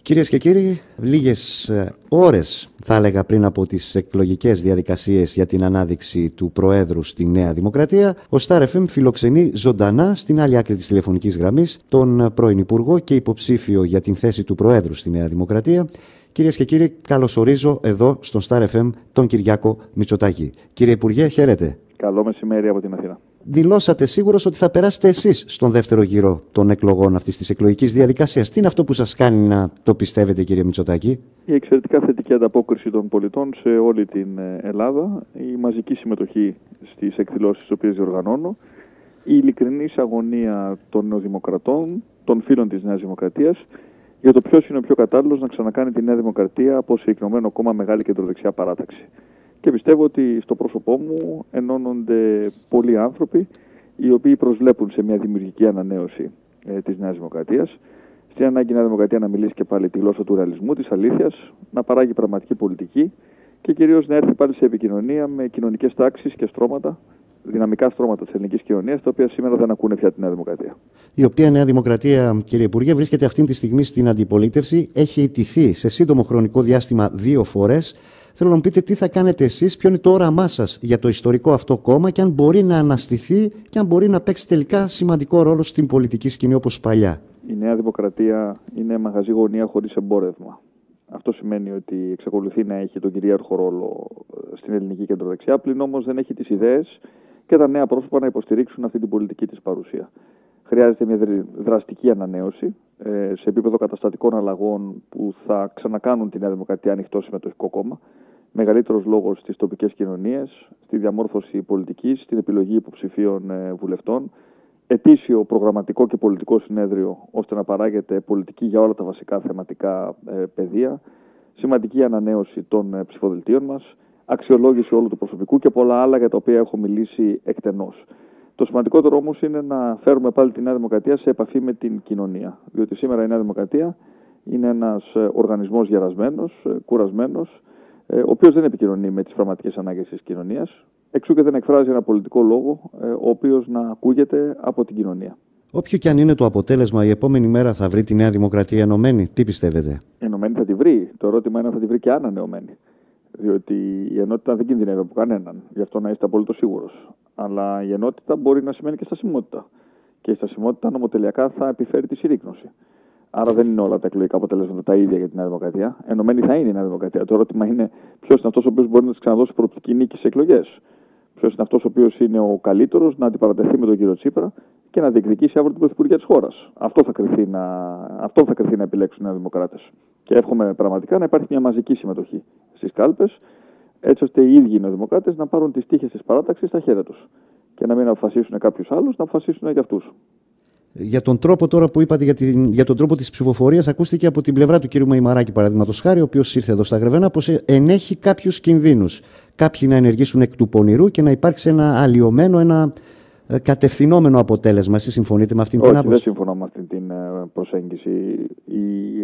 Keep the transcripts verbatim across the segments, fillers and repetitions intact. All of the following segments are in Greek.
Κυρίες και κύριοι, λίγες ώρες θα έλεγα πριν από τις εκλογικές διαδικασίες για την ανάδειξη του Προέδρου στη Νέα Δημοκρατία, ο Star εφ εμ φιλοξενεί ζωντανά στην άλλη άκρη της τηλεφωνικής γραμμής τον πρώην Υπουργό και υποψήφιο για την θέση του Προέδρου στη Νέα Δημοκρατία. Κυρίες και κύριοι, καλωσορίζω εδώ στον Star εφ εμ τον Κυριάκο Μητσοτάκη. Κύριε Υπουργέ, χαίρετε. Καλό μεσημέρι από την Αθήνα. Δηλώσατε σίγουρος ότι θα περάσετε εσείς στον δεύτερο γύρο των εκλογών αυτής της εκλογικής διαδικασίας. Τι είναι αυτό που σας κάνει να το πιστεύετε, κύριε Μητσοτάκη? Η εξαιρετικά θετική ανταπόκριση των πολιτών σε όλη την Ελλάδα, η μαζική συμμετοχή στις εκδηλώσεις τις οποίες διοργανώνω, η ειλικρινής αγωνία των νεοδημοκρατών, των φίλων της Νέας Δημοκρατίας, για το ποιος είναι ο πιο κατάλληλος να ξανακάνει τη Νέα Δημοκρατία από συγκεκριμένο κόμμα μεγάλη κεντροδεξιά παράταξη. Και πιστεύω ότι στο πρόσωπό μου ενώνονται πολλοί άνθρωποι οι οποίοι προσβλέπουν σε μια δημιουργική ανανέωση ε, της Νέας Δημοκρατίας, στην ανάγκη η Νέα Δημοκρατία να μιλήσει και πάλι τη γλώσσα του ρεαλισμού, της αλήθειας, να παράγει πραγματική πολιτική και κυρίως να έρθει πάλι σε επικοινωνία με κοινωνικές τάξεις και στρώματα, δυναμικά στρώματα της ελληνικής κοινωνίας, τα οποία σήμερα δεν ακούνε πια τη Νέα Δημοκρατία. Η οποία Νέα Δημοκρατία, κύριε Υπουργέ, βρίσκεται αυτή τη στιγμή στην αντιπολίτευση, έχει ιτηθεί σε σύντομο χρονικό διάστημα δύο φορές. Θέλω να μου πείτε τι θα κάνετε εσείς, ποιο είναι το όραμά σας για το ιστορικό αυτό κόμμα και αν μπορεί να αναστηθεί και αν μπορεί να παίξει τελικά σημαντικό ρόλο στην πολιτική σκηνή όπως παλιά. Η Νέα Δημοκρατία είναι μαγαζί γωνία χωρίς εμπόρευμα. Αυτό σημαίνει ότι εξακολουθεί να έχει τον κυρίαρχο ρόλο στην ελληνική κεντροδεξιά, πλην όμως δεν έχει τις ιδέες και τα νέα πρόσωπα να υποστηρίξουν αυτή την πολιτική της παρουσία. Χρειάζεται μια δραστική ανανέωση σε επίπεδο καταστατικών αλλαγών που θα ξανακάνουν τη Νέα Δημοκρατία ανοιχτό συμμετοχικό κόμμα. Μεγαλύτερος λόγος στις τοπικές κοινωνίες, στη διαμόρφωση πολιτικής, στην επιλογή υποψηφίων βουλευτών. Ετήσιο προγραμματικό και πολιτικό συνέδριο ώστε να παράγεται πολιτική για όλα τα βασικά θεματικά πεδία. Σημαντική ανανέωση των ψηφοδελτίων μας. Αξιολόγηση όλου του προσωπικού και πολλά άλλα για τα οποία έχω μιλήσει εκτενώς. Το σημαντικότερο όμως είναι να φέρουμε πάλι τη Νέα Δημοκρατία σε επαφή με την κοινωνία. Διότι σήμερα η Νέα Δημοκρατία είναι ένας οργανισμός γερασμένος, κουρασμένος, ο οποίος δεν επικοινωνεί με τις πραγματικές ανάγκες της κοινωνίας. Εξού και δεν εκφράζει ένα πολιτικό λόγο, ο οποίος να ακούγεται από την κοινωνία. Όποιο και αν είναι το αποτέλεσμα, η επόμενη μέρα θα βρει τη Νέα Δημοκρατία ενωμένη. Τι πιστεύετε? Ενωμένη θα τη βρει. Το ερώτημα είναι αν θα τη βρει και ανανεωμένη. Διότι η ενότητα δεν κινδυνεύει από κανέναν. Γι' αυτό να είστε απολύτως σίγουρος. Αλλά η ενότητα μπορεί να σημαίνει και στασιμότητα. Και η στασιμότητα νομοτελειακά θα επιφέρει τη συρρίκνωση. Άρα δεν είναι όλα τα εκλογικά αποτελέσματα τα ίδια για τη Νέα Δημοκρατία. Ενωμένη θα είναι η Νέα Δημοκρατία. Το ερώτημα είναι ποιος είναι αυτός ο οποίος μπορεί να της ξαναδώσει προοπτική νίκη σε εκλογές. Ποιος είναι αυτός ο οποίος είναι ο καλύτερος να αντιπαρατεθεί με τον κύριο Τσίπρα και να διεκδικήσει αύριο την πρωθυπουργία της χώρας. Αυτό θα κριθεί να, αυτό θα κριθεί να επιλέξουν οι Νέοι Δημοκράτες. Και εύχομαι πραγματικά να υπάρχει μια μαζική συμμετοχή στις κάλπες, έτσι ώστε οι ίδιοι οι Νέοι Δημοκράτες να πάρουν τις τύχες της παράταξης στα χέρια τους. Και να μην αποφασίσουν κάποιους άλλους, να αποφασίσουν για αυτούς. Για τον τρόπο τώρα που είπατε, για, την, για τον τρόπο της ψηφοφορίας, ακούστηκε από την πλευρά του κ. Μεϊμαράκη, παραδείγματος χάρη, ο οποίος ήρθε εδώ στα Γρεβένα, πως ενέχει κάποιους κινδύνους. Κάποιοι να ενεργήσουν εκ του πονηρού και να υπάρξει ένα αλλοιωμένο, ένα ε, κατευθυνόμενο αποτέλεσμα. Εσείς συμφωνείτε με αυτήν την άποψη? Όχι, δεν συμφωνώ με αυτήν την προσέγγιση. Η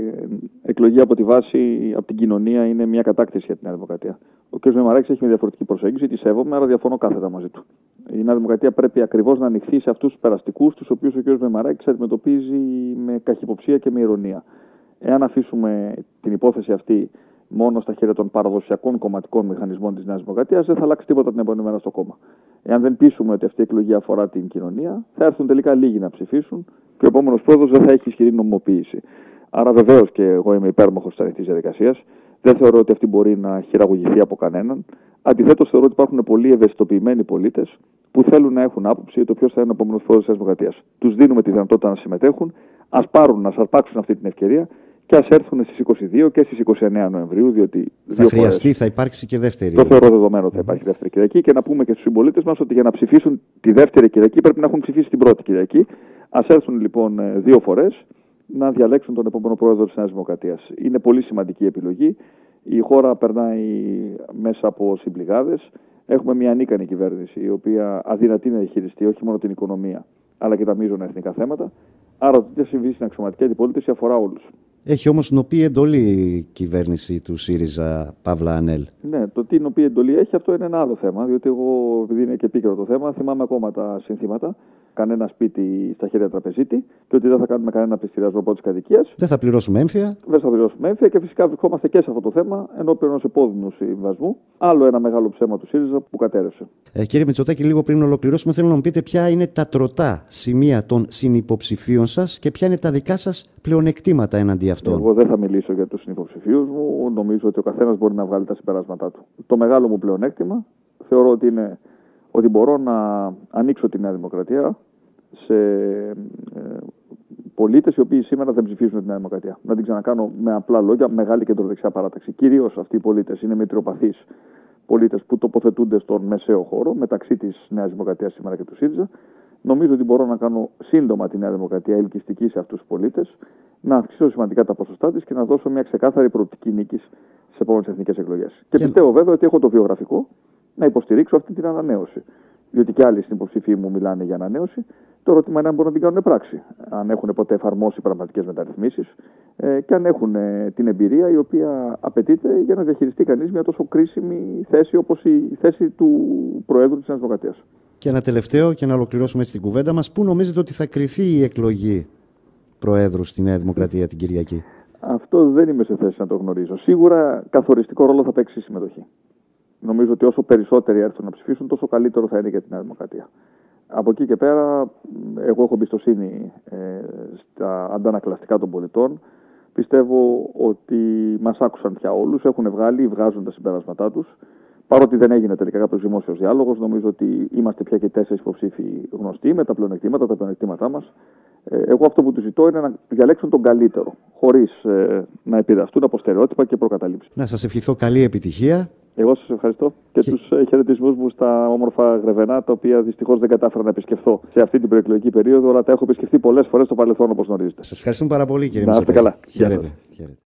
εκλογή από τη βάση, από την κοινωνία, είναι μια κατάκτηση για την Νέα Δημοκρατία. Ο κ. Μεϊμαράκης έχει μια διαφορετική προσέγγιση, τη σέβομαι, άρα διαφωνώ κάθετα μαζί του. Η Νέα Δημοκρατία πρέπει ακριβώς να ανοιχθεί σε αυτούς τους περαστικούς, τους οποίους ο κ. Μεϊμαράκης αντιμετωπίζει με καχυποψία και με ηρωνία. Εάν αφήσουμε την υπόθεση αυτή μόνο στα χέρια των παραδοσιακών κομματικών μηχανισμών της Νέας Δημοκρατίας, δεν θα αλλάξει τίποτα την επόμενη μέρα στο κόμμα. Εάν δεν πείσουμε ότι αυτή η εκλογή αφορά την κοινωνία, θα έρθουν τελικά λίγοι να ψηφίσουν και ο επόμενος πρόεδρος δεν θα έχει ισχυρή νομιμοποίηση. Άρα, βεβαίως και εγώ είμαι υπέρμαχος της ανοιχτής διαδικασίας. Δεν θεωρώ ότι αυτή μπορεί να χειραγωγηθεί από κανέναν. Αντιθέτως, θεωρώ ότι υπάρχουν πολλοί ευαισθητοποιημένοι πολίτες που θέλουν να έχουν άποψη για το ποιος θα είναι ο επόμενος πρόεδρος της Δημοκρατίας. Τους δίνουμε τη δυνατότητα να συμμετέχουν, ας πάρουν, να σαρπάξουν αυτή την ευκαιρία και ας έρθουν στις είκοσι δύο και στις είκοσι εννέα Νοεμβρίου. Διότι θα χρειαστεί, φορές, θα υπάρξει και δεύτερη. Το θεωρώ δεδομένο ότι θα υπάρχει δεύτερη Κυριακή και να πούμε και στους συμπολίτες μας ότι για να ψηφίσουν τη δεύτερη Κυριακή πρέπει να έχουν ψηφίσει την πρώτη Κυριακή. Ας έρθουν λοιπόν δύο φορές να διαλέξουν τον επόμενο πρόεδρο της Νέας Δημοκρατίας. Είναι πολύ σημαντική επιλογή. Η χώρα περνάει μέσα από συμπληγάδες. Έχουμε μια ανίκανη κυβέρνηση, η οποία αδυνατεί να διαχειριστεί όχι μόνο την οικονομία, αλλά και τα μείζωνα εθνικά θέματα. Άρα το τι θα συμβεί στην αξιωματική αντιπολίτευση αφορά όλους. Έχει όμως νοπή εντολή η κυβέρνηση του ΣΥΡΙΖΑ Παύλα Ανέλ. Ναι, το τι νοπή εντολή έχει, αυτό είναι ένα άλλο θέμα. Διότι εγώ, επειδή είναι και επίκαιρο το θέμα, θυμάμαι ακόμα τα συνθήματα. Κανένα σπίτι στα χέρια τραπεζίτη και ότι δεν θα κάνουμε κανένα πληστηριασμό πρώτης κατοικίας. Δεν θα πληρώσουμε έμφυα. Δεν θα πληρώσουμε ολοκληρώσουμε έμφυα και φυσικά βρισκόμαστε και σε αυτό το θέμα ενώπιον ενός επώδυνου συμβιβασμού. Άλλο ένα μεγάλο ψέμα του ΣΥΡΙΖΑ που κατέρευσε. Ε, κύριε Μητσοτάκη, λίγο πριν ολοκληρώσουμε, θέλω να μου πείτε ποια είναι τα τροτά σημεία των συνυποψηφίων σας και ποια είναι τα δικά σας πλεονεκτήματα εναντί αυτών. Εγώ δεν θα μιλήσω για τους συνυποψηφίους μου. Νομίζω ότι ο καθένας μπορεί να βγάλει τα συμπεράσματά του. Το μεγάλο μου πλεονέκτημα θεωρώ ότι είναι ότι μπορώ να ανοίξω τη Νέα Δημοκρατία σε ε, πολίτες οι οποίοι σήμερα δεν ψηφίζουν τη Νέα Δημοκρατία. Να την ξανακάνω με απλά λόγια, μεγάλη κεντροδεξιά παράταξη. Κυρίως αυτοί οι πολίτες είναι μετριοπαθείς πολίτες που τοποθετούνται στον μεσαίο χώρο μεταξύ της Νέας Δημοκρατίας σήμερα και του ΣΥΡΙΖΑ. Νομίζω ότι μπορώ να κάνω σύντομα τη Νέα Δημοκρατία ελκυστική σε αυτούς τους πολίτες, να αυξήσω σημαντικά τα ποσοστά της και να δώσω μια ξεκάθαρη προοπτική νίκης στις επόμενες εθνικές εκλογές. Και, και πιστεύω βέβαια ότι έχω το βιογραφικό να υποστηρίξω αυτή την ανανέωση. Διότι και άλλοι στην υποψηφοί μου μιλάνε για ανανέωση. Το ερώτημα είναι αν μπορούν να την κάνουν πράξη. Αν έχουν ποτέ εφαρμόσει πραγματικές μεταρρυθμίσεις ε, και αν έχουν ε, την εμπειρία η οποία απαιτείται για να διαχειριστεί κανείς μια τόσο κρίσιμη θέση όπως η θέση του Προέδρου της Νέας Δημοκρατίας. Και ένα τελευταίο, και να ολοκληρώσουμε έτσι την κουβέντα μας, πού νομίζετε ότι θα κριθεί η εκλογή Προέδρου στη Νέα Δημοκρατία την Κυριακή? Αυτό δεν είμαι σε θέση να το γνωρίζω. Σίγουρα καθοριστικό ρόλο θα παίξει η συμμετοχή. Νομίζω ότι όσο περισσότεροι έρθουν να ψηφίσουν, τόσο καλύτερο θα είναι για τη Νέα Δημοκρατία. Από εκεί και πέρα, εγώ έχω εμπιστοσύνη ε, στα αντανακλαστικά των πολιτών. Πιστεύω ότι μας άκουσαν πια όλους, έχουν βγάλει, βγάζουν τα συμπεράσματά τους. Παρότι δεν έγινε τελικά κάποιος δημόσιος διάλογος, νομίζω ότι είμαστε πια και τέσσερις υποψήφοι γνωστοί με τα πλεονεκτήματα, τα πλεονεκτήματά μας. Ε, εγώ αυτό που τους ζητώ είναι να διαλέξουν τον καλύτερο, χωρίς ε, να επηρεαστούν από στερεότυπα και προκαταλήψεις. Να σας ευχηθώ καλή επιτυχία. Εγώ σας ευχαριστώ και, και... τους χαιρετισμούς μου στα όμορφα Γρεβενά, τα οποία δυστυχώς δεν κατάφερα να επισκεφθώ σε αυτή την προεκλογική περίοδο, αλλά τα έχω επισκεφθεί πολλές φορές στο παρελθόν, όπως γνωρίζετε. Σας ευχαριστούμε πάρα πολύ, κύριε Μητσοτάκη. Να είστε καλά. Χαίρετε. Χαίρετε.